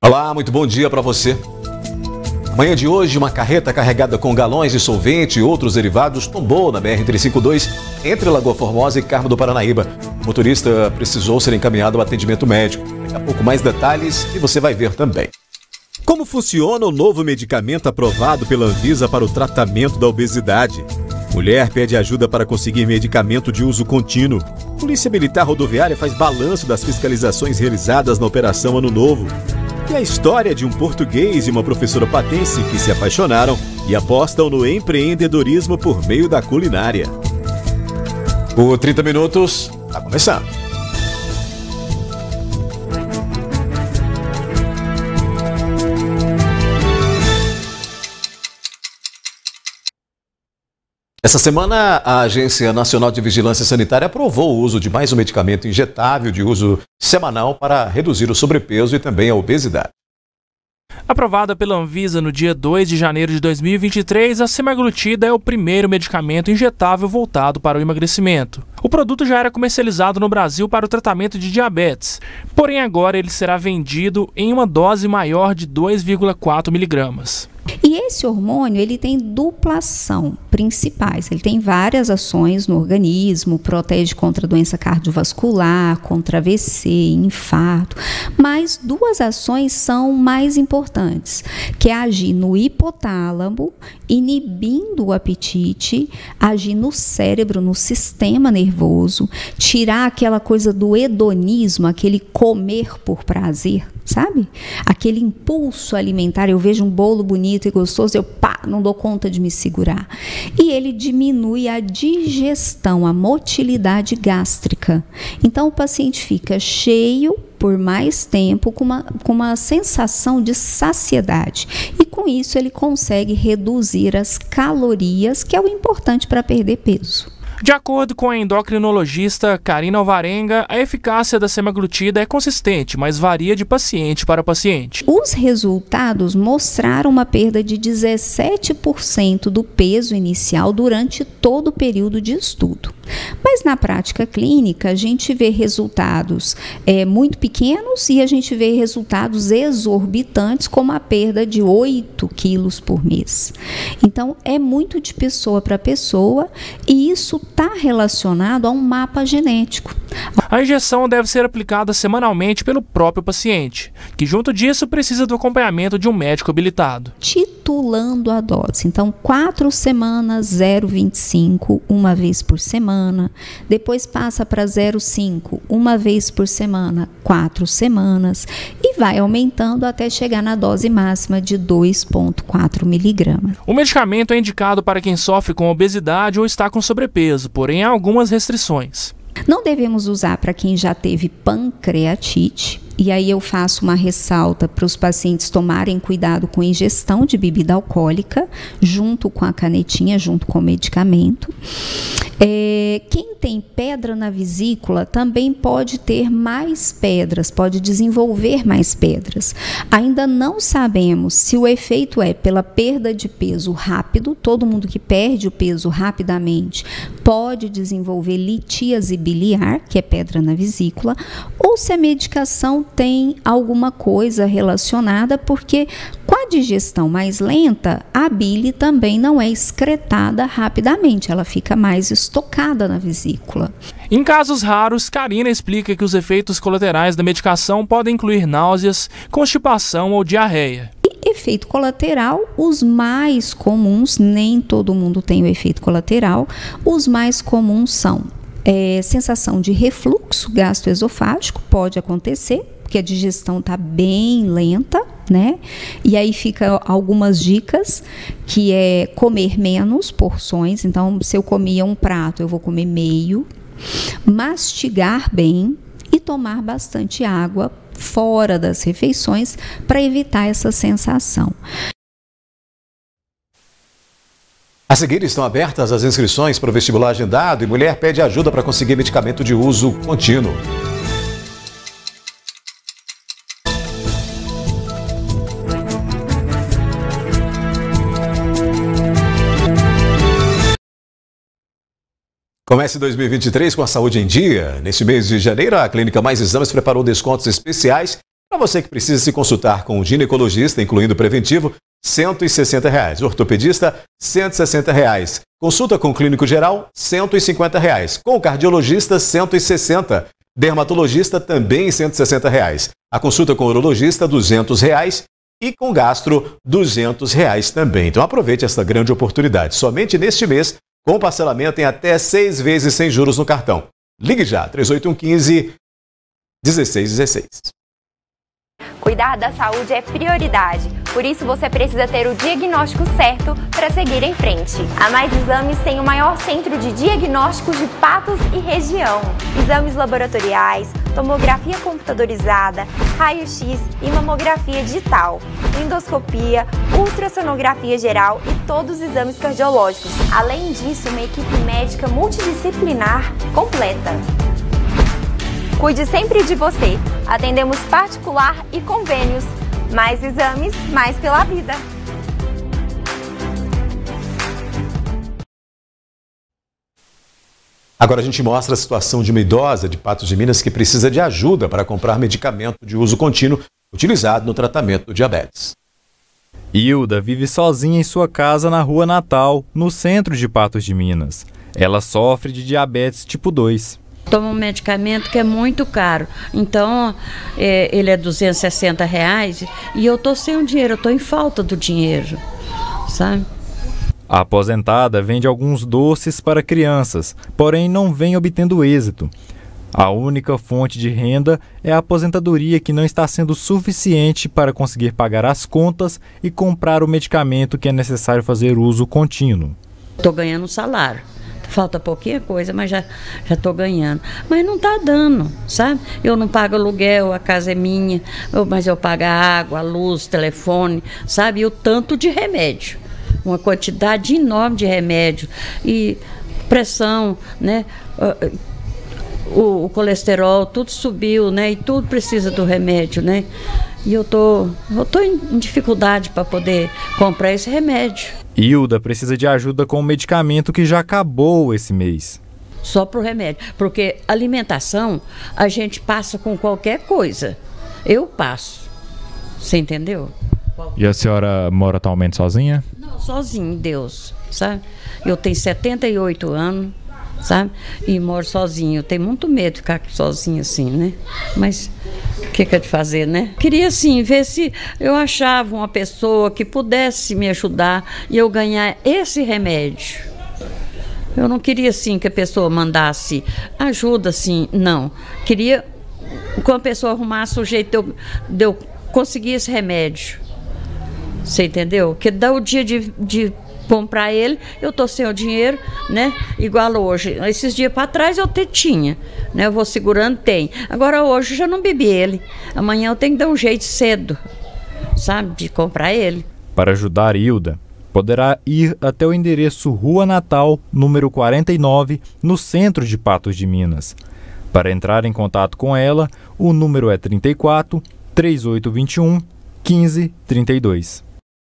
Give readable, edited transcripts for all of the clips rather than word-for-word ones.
Olá, muito bom dia para você. Manhã de hoje, uma carreta carregada com galões de solvente e outros derivados tombou na BR-352 entre Lagoa Formosa e Carmo do Paranaíba. O motorista precisou ser encaminhado ao atendimento médico. Daqui a pouco mais detalhes e você vai ver também. Como funciona o novo medicamento aprovado pela Anvisa para o tratamento da obesidade? Mulher pede ajuda para conseguir medicamento de uso contínuo. Polícia Militar Rodoviária faz balanço das fiscalizações realizadas na Operação Ano Novo. E a história de um português e uma professora patense que se apaixonaram e apostam no empreendedorismo por meio da culinária. O 30 Minutos está começando. Essa semana, a Agência Nacional de Vigilância Sanitária aprovou o uso de mais um medicamento injetável de uso semanal para reduzir o sobrepeso e também a obesidade. Aprovada pela Anvisa no dia 2 de janeiro de 2023, a semaglutida é o primeiro medicamento injetável voltado para o emagrecimento. O produto já era comercializado no Brasil para o tratamento de diabetes, porém agora ele será vendido em uma dose maior de 2,4 miligramas. E esse hormônio, ele tem dupla ação principais. Ele tem várias ações no organismo, protege contra doença cardiovascular, contra AVC, infarto, mas duas ações são mais importantes, que é agir no hipotálamo, inibindo o apetite, agir no cérebro, no sistema nervoso, tirar aquela coisa do hedonismo, aquele comer por prazer, sabe? Aquele impulso alimentar, eu vejo um bolo bonito e gostoso, eu não dou conta de me segurar. E ele diminui a digestão, a motilidade gástrica. Então o paciente fica cheio por mais tempo, com uma sensação de saciedade. E com isso ele consegue reduzir as calorias, que é o importante para perder peso. De acordo com a endocrinologista Karina Alvarenga, a eficácia da semaglutida é consistente, mas varia de paciente para paciente. Os resultados mostraram uma perda de 17% do peso inicial durante todo o período de estudo. Mas na prática clínica, a gente vê resultados muito pequenos e a gente vê resultados exorbitantes, como a perda de 8 quilos por mês. Então, é muito de pessoa para pessoa e isso está relacionado a um mapa genético. A injeção deve ser aplicada semanalmente pelo próprio paciente, que junto disso precisa do acompanhamento de um médico habilitado. Titulando a dose. Então, 4 semanas, 0,25, uma vez por semana. Depois passa para 0,5, uma vez por semana, 4 semanas. E vai aumentando até chegar na dose máxima de 2,4 miligramas. O medicamento é indicado para quem sofre com obesidade ou está com sobrepeso, porém há algumas restrições. Não devemos usar para quem já teve pancreatite. E aí eu faço uma ressalta para os pacientes tomarem cuidado com ingestão de bebida alcoólica, junto com a canetinha, junto com o medicamento. Quem tem pedra na vesícula também pode ter mais pedras, pode desenvolver mais pedras. Ainda não sabemos se o efeito é pela perda de peso rápido, todo mundo que perde o peso rapidamente pode desenvolver litíase biliar, que é pedra na vesícula, ou se a medicação tem alguma coisa relacionada, porque com a digestão mais lenta, a bile também não é excretada rapidamente, ela fica mais estocada na vesícula. Em casos raros, Karina explica que os efeitos colaterais da medicação podem incluir náuseas, constipação ou diarreia. Efeito colateral, os mais comuns, nem todo mundo tem o efeito colateral, os mais comuns são sensação de refluxo gastroesofágico, pode acontecer, porque a digestão está bem lenta, né? E aí fica algumas dicas, que é comer menos porções. Então, se eu comia um prato, eu vou comer meio, mastigar bem e tomar bastante água fora das refeições para evitar essa sensação. A seguir estão abertas as inscrições para o vestibular agendado e mulher pede ajuda para conseguir medicamento de uso contínuo. Comece 2023 com a saúde em dia. Neste mês de janeiro, a Clínica Mais Exames preparou descontos especiais Para você que precisa se consultar com um ginecologista, incluindo preventivo, R$ 160. Ortopedista, R$ 160. Consulta com clínico geral, R$ 150. Com cardiologista, R$ 160. Dermatologista, também R$ 160. A consulta com urologista, R$ 200. E com gastro, R$ 200 também. Então aproveite essa grande oportunidade. Somente neste mês, com parcelamento em até 6 vezes sem juros no cartão. Ligue já, 3815-1616. Cuidar da saúde é prioridade, por isso você precisa ter o diagnóstico certo para seguir em frente. A Mais Exames tem o maior centro de diagnósticos de Patos e região. Exames laboratoriais, tomografia computadorizada, raio-x e mamografia digital, endoscopia, ultrassonografia geral e todos os exames cardiológicos. Além disso, uma equipe médica multidisciplinar completa. Cuide sempre de você. Atendemos particular e convênios. Mais exames, mais pela vida. Agora a gente mostra a situação de uma idosa de Patos de Minas que precisa de ajuda para comprar medicamento de uso contínuo utilizado no tratamento do diabetes. Hilda vive sozinha em sua casa na Rua Natal, no centro de Patos de Minas. Ela sofre de diabetes tipo 2. Toma um medicamento que é muito caro, então ele é R$260 e eu tô sem o dinheiro, eu tô em falta do dinheiro, sabe? A aposentada vende alguns doces para crianças, porém não vem obtendo êxito. A única fonte de renda é a aposentadoria, que não está sendo suficiente para conseguir pagar as contas e comprar o medicamento que é necessário fazer uso contínuo. Estou ganhando um salário. Falta pouquinha coisa, mas já estou ganhando. Mas não está dando, sabe? Eu não pago aluguel, a casa é minha, mas eu pago a água, a luz, telefone, sabe? E o tanto de remédio. Uma quantidade enorme de remédio. E pressão, né? O colesterol, tudo subiu, né? E tudo precisa do remédio, né? E eu tô em dificuldade para poder comprar esse remédio. Hilda precisa de ajuda com o medicamento que já acabou esse mês. Só pro remédio, porque alimentação a gente passa com qualquer coisa. Eu passo, você entendeu? E a senhora mora atualmente sozinha? Não, sozinha, Deus, sabe? Eu tenho 78 anos, sabe? E moro sozinha. Eu tenho muito medo de ficar sozinha assim, né? Mas o que é de fazer, né? Queria, assim, ver se eu achava uma pessoa que pudesse me ajudar e eu ganhar esse remédio. Eu não queria, assim, que a pessoa mandasse ajuda, assim, não. Queria que uma pessoa arrumasse o jeito de eu conseguir esse remédio. Você entendeu? Que dá o dia de comprar ele, eu tô sem o dinheiro, né? Igual hoje. Esses dias para trás eu tinha, né? Eu vou segurando, tem. Agora hoje eu já não bebi ele. Amanhã eu tenho que dar um jeito cedo, sabe? De comprar ele. Para ajudar Hilda, poderá ir até o endereço Rua Natal, número 49, no centro de Patos de Minas. Para entrar em contato com ela, o número é 34 3821 1532.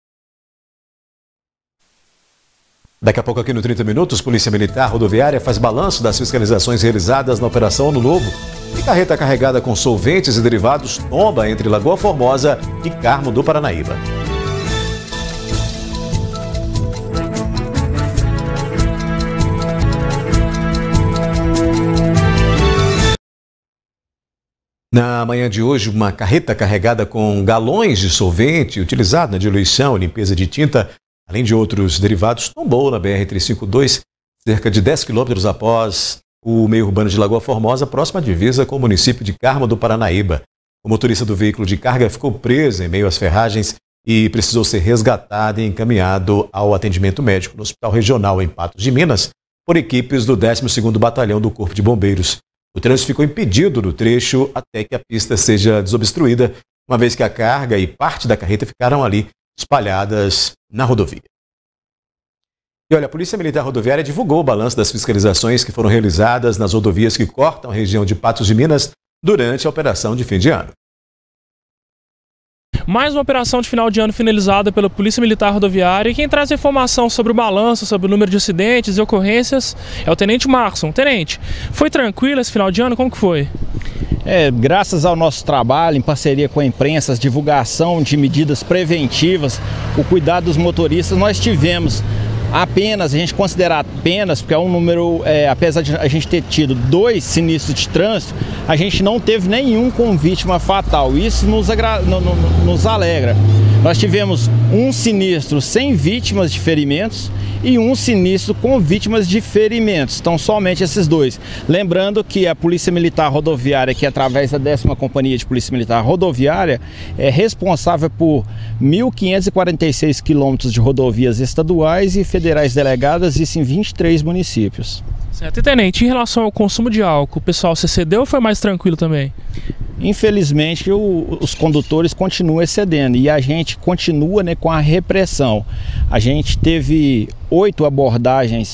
Daqui a pouco aqui no 30 Minutos, Polícia Militar Rodoviária faz balanço das fiscalizações realizadas na Operação Ano Novo. E carreta carregada com solventes e derivados tomba entre Lagoa Formosa e Carmo do Paranaíba. Na manhã de hoje, uma carreta carregada com galões de solvente utilizado na diluição e limpeza de tinta, além de outros derivados, tombou na BR-352, cerca de 10 quilômetros após o meio urbano de Lagoa Formosa, próxima à divisa com o município de Carmo do Paranaíba. O motorista do veículo de carga ficou preso em meio às ferragens e precisou ser resgatado e encaminhado ao atendimento médico no Hospital Regional em Patos de Minas por equipes do 12º Batalhão do Corpo de Bombeiros. O trânsito ficou impedido no trecho até que a pista seja desobstruída, uma vez que a carga e parte da carreta ficaram ali espalhadas na rodovia. E olha, a Polícia Militar Rodoviária divulgou o balanço das fiscalizações que foram realizadas nas rodovias que cortam a região de Patos de Minas durante a operação de fim de ano. Mais uma operação de final de ano finalizada pela Polícia Militar Rodoviária, e quem traz informação sobre o balanço, sobre o número de acidentes e ocorrências é o Tenente Marson. Tenente, foi tranquilo esse final de ano? Como que foi? Graças ao nosso trabalho, em parceria com a imprensa, a divulgação de medidas preventivas, o cuidado dos motoristas, nós tivemos apenas, a gente considera apenas, porque é um número, apesar de a gente ter tido 2 sinistros de trânsito, a gente não teve nenhum com vítima fatal. Isso nos alegra. Nós tivemos um sinistro sem vítimas de ferimentos e um sinistro com vítimas de ferimentos. Então, somente esses 2. Lembrando que a Polícia Militar Rodoviária, que através da 10ª Companhia de Polícia Militar Rodoviária, é responsável por 1.546 quilômetros de rodovias estaduais e federais delegadas, isso em 23 municípios. Certo. E, tenente, em relação ao consumo de álcool, o pessoal se excedeu ou foi mais tranquilo também? Infelizmente, os condutores continuam excedendo e a gente continua, com a repressão. A gente teve 8 abordagens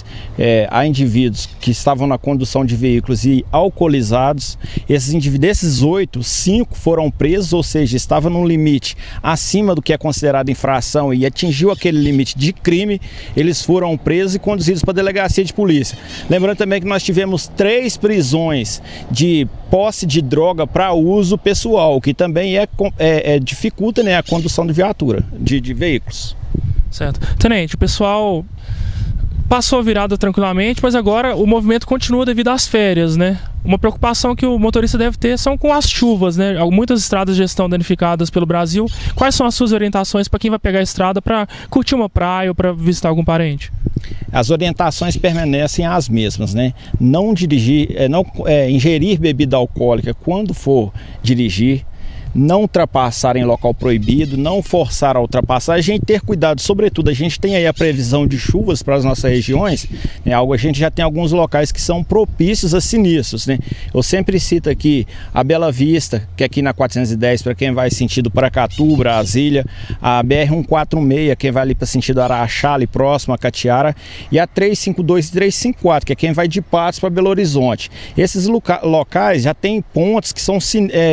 a indivíduos que estavam na condução de veículos e alcoolizados. Desses 8, 5 foram presos, ou seja, estavam num limite acima do que é considerado infração e atingiu aquele limite de crime. Eles foram presos e conduzidos para a delegacia de polícia. Lembrando também que nós tivemos 3 prisões de posse de droga para uso pessoal, que também dificulta, a condução de viatura, de veículos. Certo. Tenente, o pessoal passou a virada tranquilamente, mas agora o movimento continua devido às férias, né? Uma preocupação que o motorista deve ter são com as chuvas, né? Muitas estradas já estão danificadas pelo Brasil. Quais são as suas orientações para quem vai pegar a estrada para curtir uma praia ou para visitar algum parente? As orientações permanecem as mesmas, né? Não dirigir, ingerir bebida alcoólica quando for dirigir, não ultrapassar em local proibido, não forçar a ultrapassagem, ter cuidado, sobretudo a gente tem aí a previsão de chuvas para as nossas regiões, a gente já tem alguns locais que são propícios a sinistros, né? Eu sempre cito aqui a Bela Vista, que é aqui na 410 para quem vai sentido Paracatu, Brasília, a BR-146, quem vai ali para sentido Araxá, ali próximo a Catiara, e a 352 e 354, que é quem vai de Patos para Belo Horizonte. Esses locais já tem pontos que são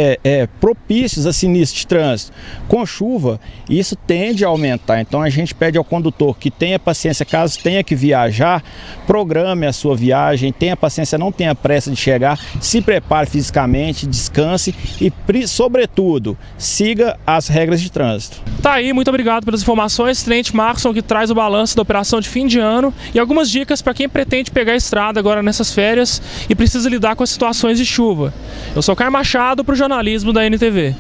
propícios a sinistro de trânsito. Com chuva, isso tende a aumentar. Então a gente pede ao condutor que tenha paciência, caso tenha que viajar, programe a sua viagem, tenha paciência, não tenha pressa de chegar, se prepare fisicamente, descanse e, sobretudo, siga as regras de trânsito. Tá aí, muito obrigado pelas informações, Tenente Marcson, que traz o balanço da operação de fim de ano e algumas dicas para quem pretende pegar a estrada agora nessas férias e precisa lidar com as situações de chuva. Eu sou Caio Machado para o jornalismo da NTV.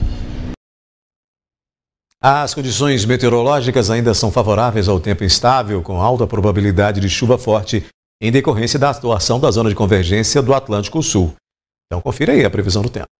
As condições meteorológicas ainda são favoráveis ao tempo instável, com alta probabilidade de chuva forte em decorrência da atuação da zona de convergência do Atlântico Sul. Então confira aí a previsão do tempo.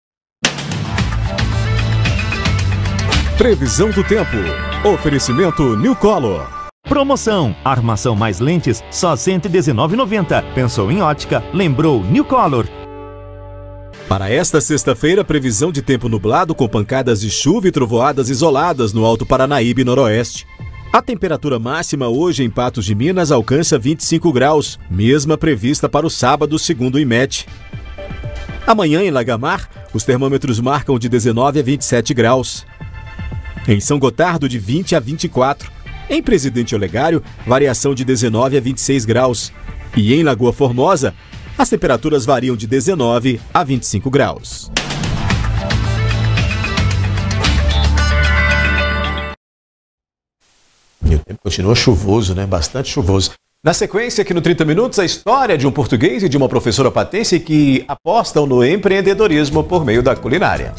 Previsão do tempo. Oferecimento New Color. Promoção. Armação mais lentes, só R$ 119,90. Pensou em ótica, lembrou New Color. Para esta sexta-feira, previsão de tempo nublado com pancadas de chuva e trovoadas isoladas no Alto Paranaíba e Noroeste. A temperatura máxima hoje em Patos de Minas alcança 25 graus, mesma prevista para o sábado, segundo o IMET. Amanhã, em Lagamar, os termômetros marcam de 19 a 27 graus. Em São Gotardo, de 20 a 24. Em Presidente Olegário, variação de 19 a 26 graus. E em Lagoa Formosa, as temperaturas variam de 19 a 25 graus. E o tempo continua chuvoso, né? Bastante chuvoso. Na sequência, aqui no 30 Minutos, a história de um português e de uma professora patense que apostam no empreendedorismo por meio da culinária.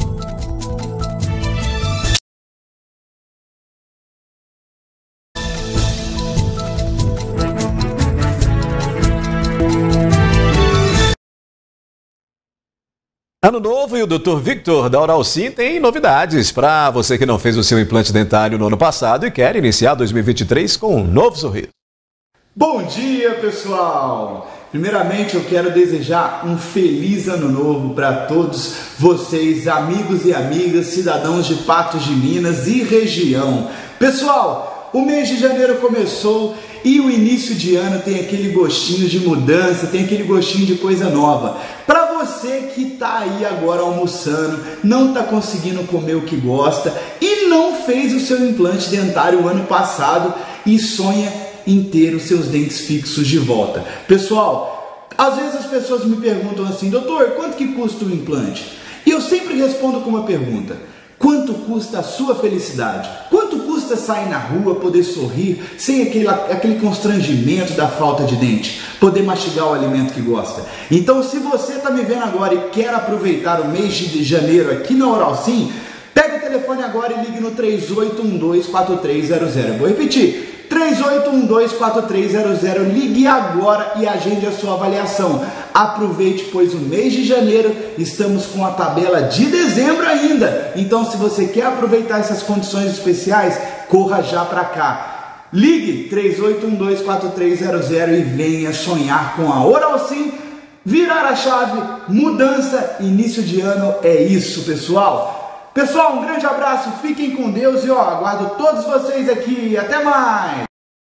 Ano novo e o Dr. Victor da Oral Sim tem novidades para você que não fez o seu implante dentário no ano passado e quer iniciar 2023 com um novo sorriso. Bom dia, pessoal! Primeiramente, eu quero desejar um feliz ano novo para todos vocês, amigos e amigas, cidadãos de Patos de Minas e região. Pessoal, o mês de janeiro começou e o início de ano tem aquele gostinho de mudança, tem aquele gostinho de coisa nova. Para você que está aí agora almoçando, não está conseguindo comer o que gosta e não fez o seu implante dentário o ano passado e sonha em ter os seus dentes fixos de volta. Pessoal, às vezes as pessoas me perguntam assim, doutor, quanto que custa o implante? eu sempre respondo com uma pergunta: quanto custa a sua felicidade? Quanto custa sair na rua, poder sorrir, sem aquele constrangimento da falta de dente? Poder mastigar o alimento que gosta? Então, se você está me vendo agora e quer aproveitar o mês de janeiro aqui na Oral Sim, pega o telefone agora e ligue no 3812-4300. Vou repetir: 3812-4300. Ligue agora e agende a sua avaliação. Aproveite, pois o mês de janeiro estamos com a tabela de dezembro ainda. Então, se você quer aproveitar essas condições especiais, corra já para cá. Ligue 3812-4300 e venha sonhar com a Oral Sim. Virar a chave, mudança, início de ano, é isso, pessoal. Pessoal, um grande abraço, fiquem com Deus e aguardo todos vocês aqui. Até mais!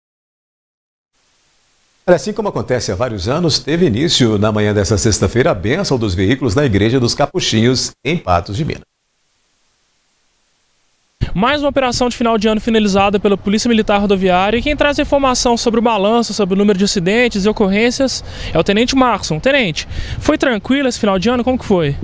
Assim como acontece há vários anos, teve início na manhã dessa sexta-feira a bênção dos veículos na Igreja dos Capuchinhos, em Patos de Minas. Mais uma operação de final de ano finalizada pela Polícia Militar Rodoviária, e quem traz informação sobre o balanço, sobre o número de acidentes e ocorrências é o Tenente Markson. Tenente, foi tranquilo esse final de ano? Como que foi?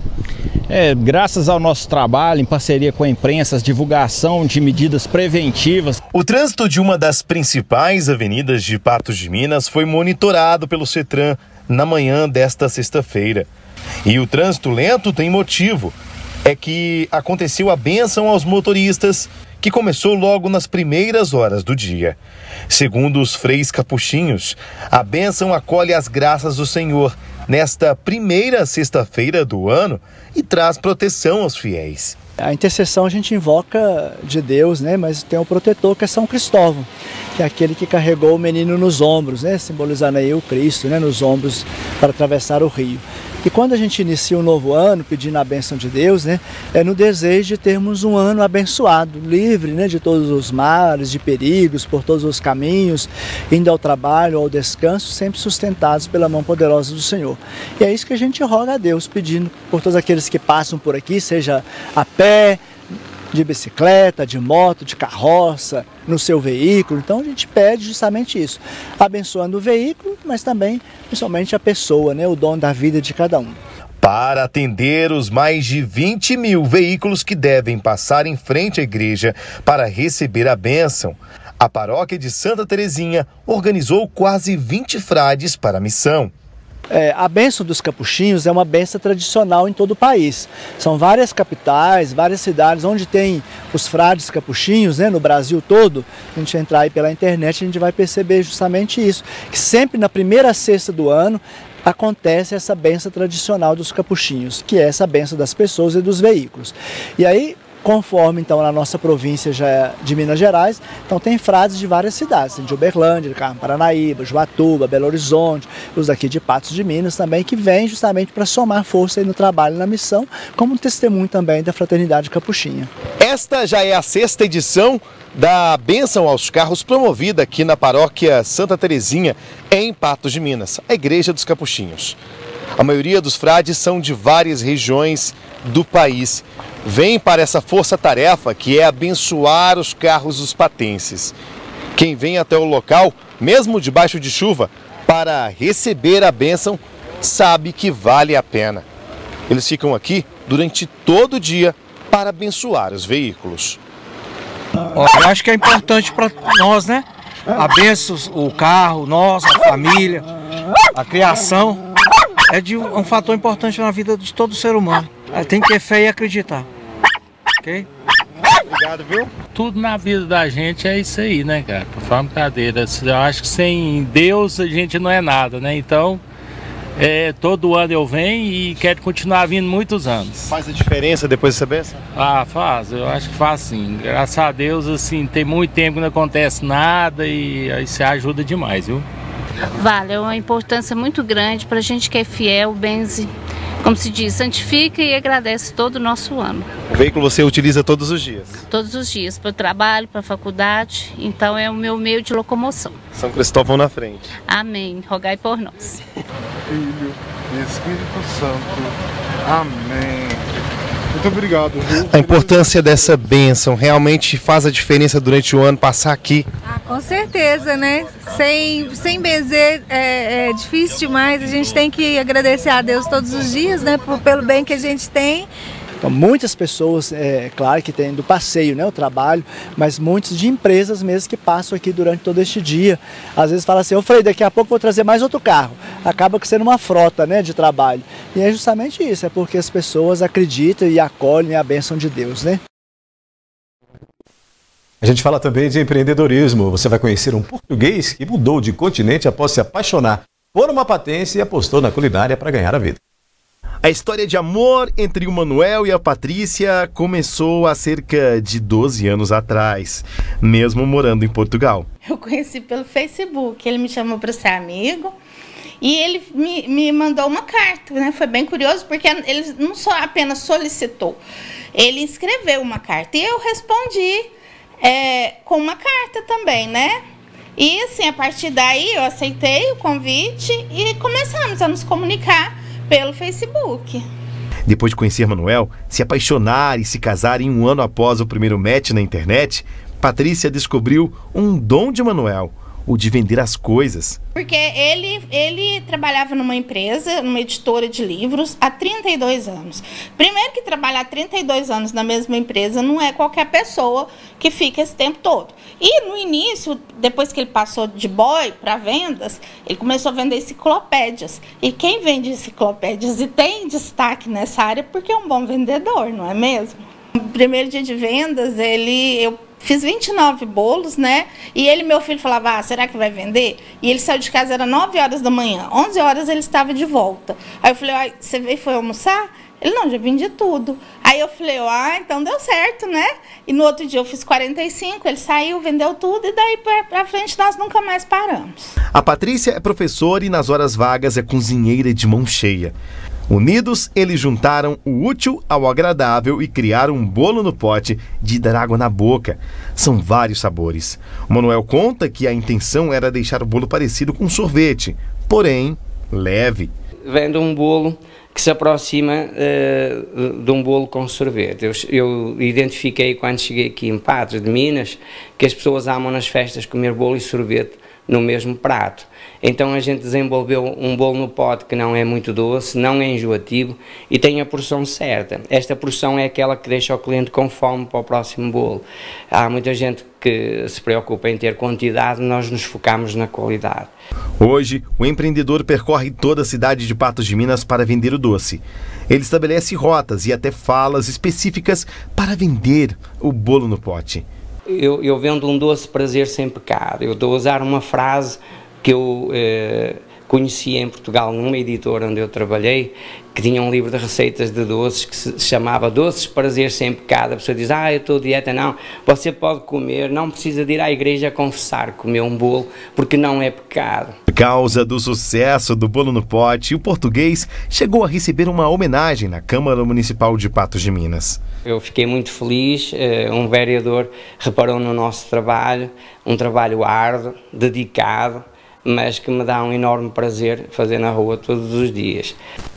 Graças ao nosso trabalho, em parceria com a imprensa, a divulgação de medidas preventivas. O trânsito de uma das principais avenidas de Patos de Minas foi monitorado pelo CETRAN na manhã desta sexta-feira. E o trânsito lento tem motivo. É que aconteceu a bênção aos motoristas, que começou logo nas primeiras horas do dia. Segundo os freis capuchinhos, a bênção acolhe as graças do Senhor nesta primeira sexta-feira do ano e traz proteção aos fiéis. A intercessão a gente invoca de Deus, né? Mas tem um protetor que é São Cristóvão, que é aquele que carregou o menino nos ombros, né? Simbolizando aí o Cristo, né? Nos ombros para atravessar o rio. E quando a gente inicia um novo ano, pedindo a bênção de Deus, né, é no desejo de termos um ano abençoado, livre, né, de todos os males, de perigos, por todos os caminhos, indo ao trabalho, ao descanso, sempre sustentados pela mão poderosa do Senhor. E é isso que a gente roga a Deus, pedindo por todos aqueles que passam por aqui, seja a pé, de bicicleta, de moto, de carroça, no seu veículo. Então a gente pede justamente isso, abençoando o veículo, mas também, principalmente, a pessoa, né, o dono da vida de cada um. Para atender os mais de 20 mil veículos que devem passar em frente à igreja para receber a bênção, a paróquia de Santa Terezinha organizou quase 20 frades para a missão. A bênção dos capuchinhos é uma bênção tradicional em todo o país. São várias capitais, várias cidades onde tem os frades capuchinhos, né, no Brasil todo. A gente entrar aí pela internet, a gente vai perceber justamente isso, que sempre na primeira sexta do ano acontece essa bênção tradicional dos capuchinhos, que é essa bênção das pessoas e dos veículos. E aí, conforme então na nossa província já de Minas Gerais, então tem frades de várias cidades, tem de Uberlândia, de Carmo Paranaíba, Juatuba, Belo Horizonte, os daqui de Patos de Minas também, que vêm justamente para somar força aí no trabalho e na missão, como um testemunho também da Fraternidade Capuchinha. Esta já é a sexta edição da bênção aos carros promovida aqui na paróquia Santa Terezinha, em Patos de Minas, a Igreja dos Capuchinhos. A maioria dos frades são de várias regiões do país. Vem para essa força-tarefa que é abençoar os carros dos patenses. Quem vem até o local, mesmo debaixo de chuva, para receber a bênção, sabe que vale a pena. Eles ficam aqui durante todo o dia para abençoar os veículos. Eu acho que é importante para nós, né? A bênção, o carro, nós, a família, a criação, um fator importante na vida de todo ser humano. Tem que ter fé e acreditar. Ok? Obrigado, viu? Tudo na vida da gente é isso aí, né, cara? Por falar brincadeira. Eu acho que sem Deus a gente não é nada, né? Então, todo ano eu venho e quero continuar vindo muitos anos. Faz a diferença depois dessa bênção? Ah, faz. Eu acho que faz sim. Graças a Deus, assim, tem muito tempo que não acontece nada e aí você ajuda demais, viu? Vale, é uma importância muito grande para a gente que é fiel, benze, como se diz, santifica e agradece todo o nosso ano. O veículo você utiliza todos os dias? Todos os dias, para o trabalho, para a faculdade, então é o meu meio de locomoção. São Cristóvão na frente. Amém, rogai por nós. Filho e Espírito Santo. Amém. Muito obrigado, viu? A importância dessa bênção realmente faz a diferença durante o ano passar aqui? Com certeza, né? Sem benzer é difícil demais. A gente tem que agradecer a Deus todos os dias, né? Pelo bem que a gente tem Então, muitas pessoas, claro que tem do passeio, né, o trabalho, mas muitos de empresas mesmo que passam aqui durante todo este dia. Às vezes fala assim, ô Frei, daqui a pouco vou trazer mais outro carro. Acaba sendo uma frota, né, de trabalho. E é justamente isso, é porque as pessoas acreditam e acolhem a bênção de Deus, né? A gente fala também de empreendedorismo. Você vai conhecer um português que mudou de continente após se apaixonar por uma patência e apostou na culinária para ganhar a vida. A história de amor entre o Manuel e a Patrícia começou há cerca de 12 anos atrás, mesmo morando em Portugal. Eu conheci pelo Facebook, ele me chamou para ser amigo e ele me mandou uma carta, né? Foi bem curioso porque ele não só apenas solicitou, ele escreveu uma carta e eu respondi com uma carta também, né? E assim, a partir daí eu aceitei o convite e começamos a nos comunicar pelo Facebook. Depois de conhecer Manuel, se apaixonar e se casar em um ano após o primeiro match na internet, Patrícia descobriu um dom de Manuel, o de vender as coisas. Porque ele trabalhava numa empresa, numa editora de livros, há 32 anos. Primeiro que trabalhar 32 anos na mesma empresa não é qualquer pessoa que fica esse tempo todo. E no início, depois que ele passou de boy para vendas, ele começou a vender enciclopédias. E quem vende enciclopédias e tem destaque nessa área porque é um bom vendedor, não é mesmo? No primeiro dia de vendas, eu fiz 29 bolos, né? E meu filho falava, será que vai vender? E ele saiu de casa, era 9 horas da manhã. 11 horas ele estava de volta. Aí eu falei, você veio e foi almoçar? Ele, não, já vendi tudo. Aí eu falei, então deu certo, né? E no outro dia eu fiz 45, ele saiu, vendeu tudo e daí pra frente nós nunca mais paramos. A Patrícia é professora e nas horas vagas é cozinheira de mão cheia. Unidos, eles juntaram o útil ao agradável e criaram um bolo no pote de dar água na boca. São vários sabores. O Manuel conta que a intenção era deixar o bolo parecido com sorvete, porém, leve. Vendo um bolo que se aproxima de um bolo com sorvete. Eu identifiquei quando cheguei aqui em Patos de Minas que as pessoas amam nas festas comer bolo e sorvete no mesmo prato. Então a gente desenvolveu um bolo no pote que não é muito doce, não é enjoativo e tem a porção certa. Esta porção é aquela que deixa o cliente com fome para o próximo bolo. Há muita gente que se preocupa em ter quantidade, nós nos focamos na qualidade. Hoje, o empreendedor percorre toda a cidade de Patos de Minas para vender o doce. Ele estabelece rotas e até falas específicas para vender o bolo no pote. Eu vendo um doce prazer sem pecado. Eu estou a usar uma frase que eu conheci em Portugal numa editora onde eu trabalhei, que tinha um livro de receitas de doces que se chamava Doces Prazer Sem Pecado. A pessoa diz, eu estou dieta. Não, você pode comer, não precisa de ir à igreja confessar, comer um bolo, porque não é pecado. Por causa do sucesso do bolo no pote, o português chegou a receber uma homenagem na Câmara Municipal de Patos de Minas. Eu fiquei muito feliz, um vereador reparou no nosso trabalho, um trabalho árduo, dedicado, mas que me dá um enorme prazer fazer na rua todos os dias.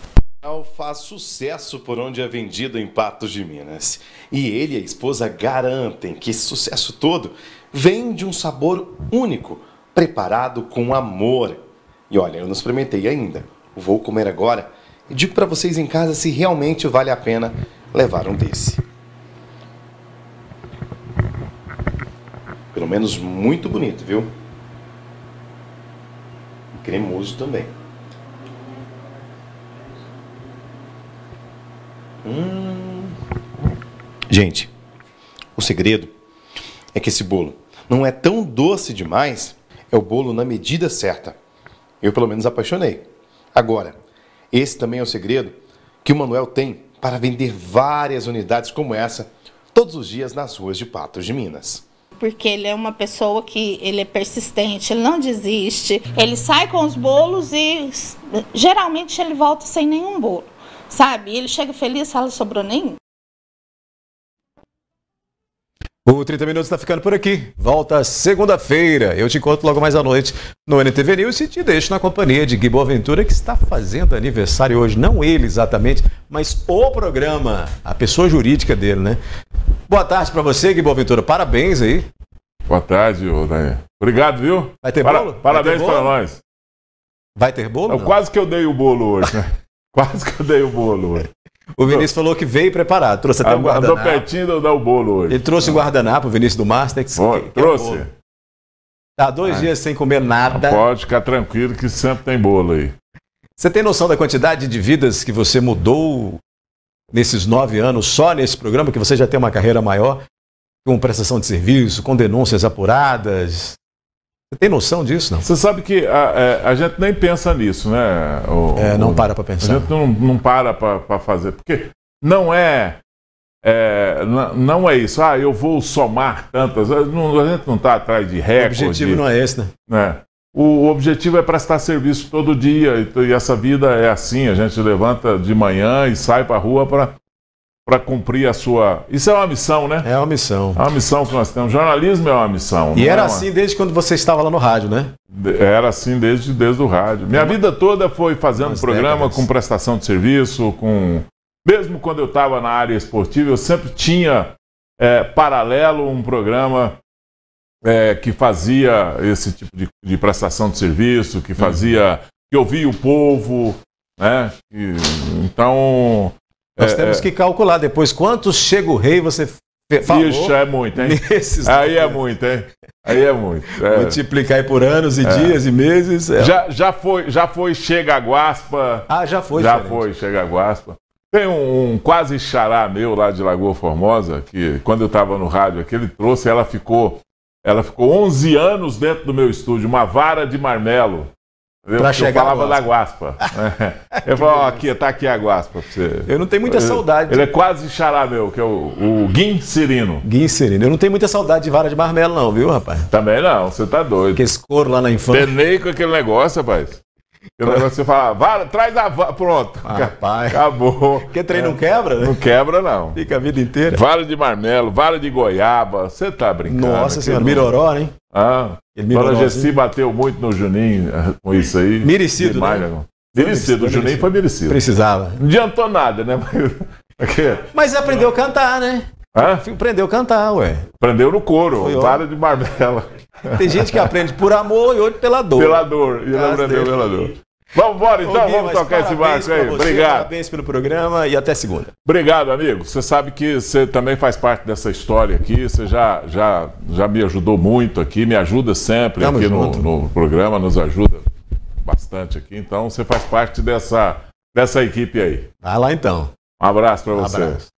Faz sucesso por onde é vendido em Patos de Minas. E ele e a esposa garantem que esse sucesso todo vem de um sabor único, preparado com amor. E olha, eu não experimentei ainda. Vou comer agora e digo para vocês em casa se realmente vale a pena levar um desse. Pelo menos muito bonito, viu? Cremoso também. Gente, o segredo é que esse bolo não é tão doce demais, é o bolo na medida certa. Eu pelo menos apaixonei. Agora, esse também é o segredo que o Manuel tem para vender várias unidades como essa todos os dias nas ruas de Patos de Minas. Porque ele é uma pessoa que ele é persistente, ele não desiste, ele sai com os bolos e geralmente ele volta sem nenhum bolo, sabe? Ele chega feliz, fala, sobrou nenhum. O 30 Minutos está ficando por aqui. Volta segunda-feira. Eu te encontro logo mais à noite no NTV News e te deixo na companhia de Gui Boaventura, que está fazendo aniversário hoje. Não ele exatamente, mas o programa, a pessoa jurídica dele, né? Boa tarde para você, Gui Boaventura. Parabéns aí. Boa tarde, Odair. Obrigado, viu? Vai ter bolo? Parabéns para nós. Vai ter bolo? Quase que eu dei o bolo hoje, né? Quase que eu dei o bolo hoje. O Vinícius falou que veio preparado, trouxe até um guardanapo. Andou pertinho de dar o bolo hoje. Ele trouxe o guardanapo, o Vinícius do Mastex. Trouxe. Tá 2 dias sem comer nada. Pode ficar tranquilo que sempre tem bolo aí. Você tem noção da quantidade de vidas que você mudou nesses 9 anos, só nesse programa, que você já tem uma carreira maior, com prestação de serviço, com denúncias apuradas? Você tem noção disso, não? Você sabe que a gente nem pensa nisso, né? Não para pensar. A gente não para fazer, porque não é isso. Eu vou somar tantas. A gente não está atrás de recorde. O objetivo não é esse, né? O objetivo é prestar serviço todo dia, e essa vida é assim. A gente levanta de manhã e sai para a rua para cumprir a sua... Isso é uma missão, né? É uma missão. É uma missão que nós temos. Jornalismo é uma missão. E era assim desde quando você estava lá no rádio, né? Era assim desde o rádio. Minha vida toda foi fazendo programa com prestação de serviço, mesmo quando eu estava na área esportiva, eu sempre tinha paralelo um programa que fazia esse tipo de prestação de serviço, que ouvia o povo, né? Então... Nós temos que calcular depois quantos Chega o Rei você falou. Isso é muito, hein? Aí é muito, hein? Aí é muito. Multiplicar aí por anos e dias e meses. Já foi Chega a Guaspa. Já foi. Já foi Chega a Guaspa. Tem um quase xará meu lá de Lagoa Formosa, que quando eu estava no rádio aqui, ele trouxe, ela ficou 11 anos dentro do meu estúdio, uma vara de marmelo. Eu falava da Guaspa. Eu falava, tá aqui a Guaspa pra você. Eu não tenho muita saudade. Ele é quase xará meu, que é o Guim Cirino. Guim Cirino. Eu não tenho muita saudade de vara de marmelo não, viu, rapaz? Também não, você tá doido. Aquele couro lá na infância. Penei com aquele negócio, rapaz. Aquele negócio você fala, vara, traz a vara, pronto. Rapaz. Acabou. Porque trem não quebra, né? Não quebra, não. Fica a vida inteira. Vara de marmelo, vara de goiaba, você tá brincando. Nossa senhora, Miroró, hein? Dona Gessi bateu muito no Juninho com isso aí. Merecido, né? Merecido, o Juninho foi merecido. Precisava. Não adiantou nada, né? Mas aprendeu a cantar, né? Aprendeu a cantar, ué. Aprendeu no couro, vara de marmelo. Tem gente que aprende por amor e outro pela dor. Pela dor, e ele aprendeu pela dor. Vamos embora então, vamos tocar esse barco aí. Obrigado. Parabéns pelo programa e até segunda. Obrigado, amigo. Você sabe que você também faz parte dessa história aqui. Você já me ajudou muito aqui, me ajuda sempre aqui no programa, nos ajuda bastante aqui. Então você faz parte dessa equipe aí. Vai lá então. Um abraço para você.